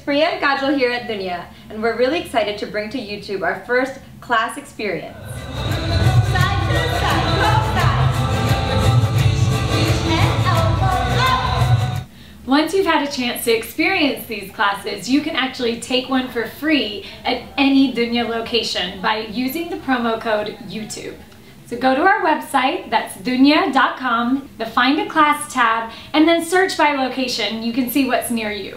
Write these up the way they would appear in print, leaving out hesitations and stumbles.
Priya and Kajal here at Doonya, and we're really excited to bring to YouTube our first class experience. Side to side, go side. And elbow up. Once you've had a chance to experience these classes, you can actually take one for free at any Doonya location by using the promo code YouTube. So go to our website, that's doonya.com, the Find a Class tab, and then search by location. You can see what's near you.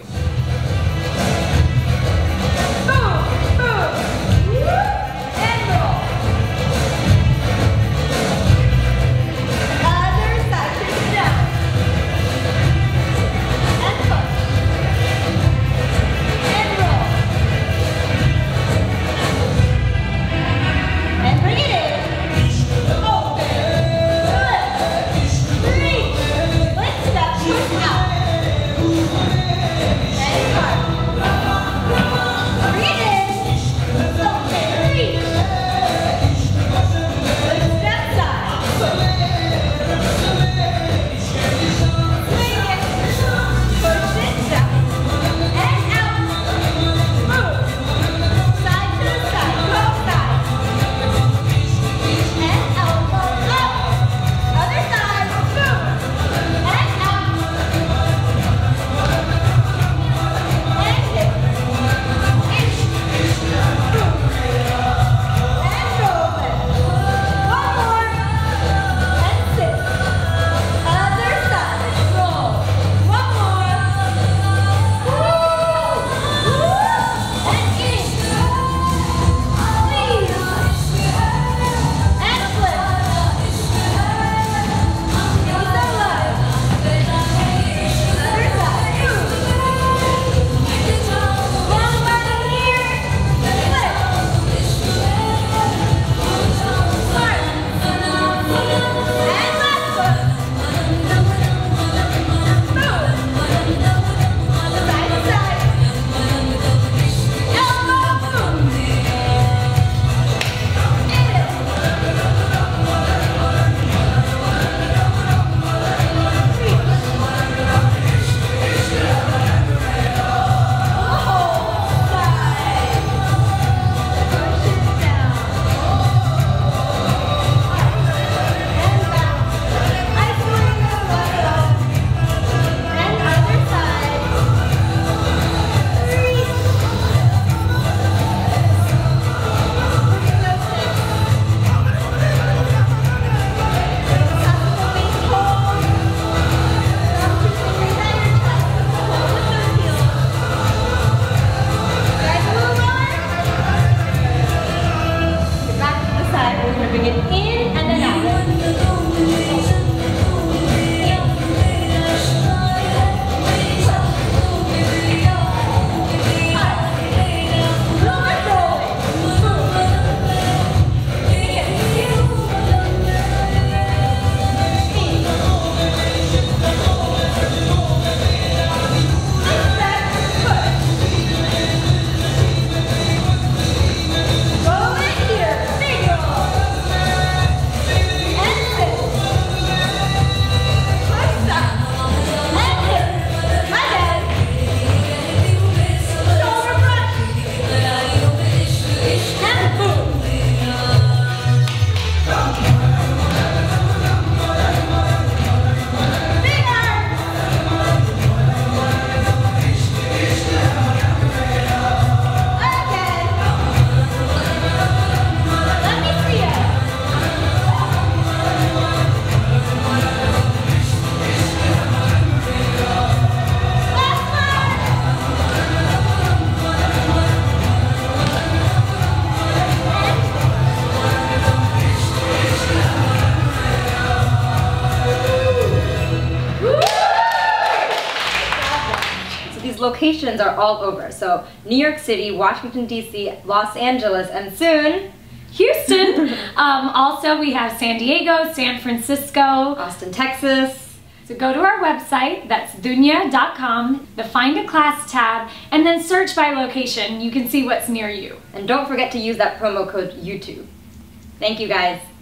Locations are all over. So New York City, Washington DC, Los Angeles, and soon Houston. Also we have San Diego, San Francisco, Austin, Texas. So go to our website, that's doonya.com, the Find a Class tab, and then search by location. You can see what's near you. And don't forget to use that promo code YouTube. Thank you guys.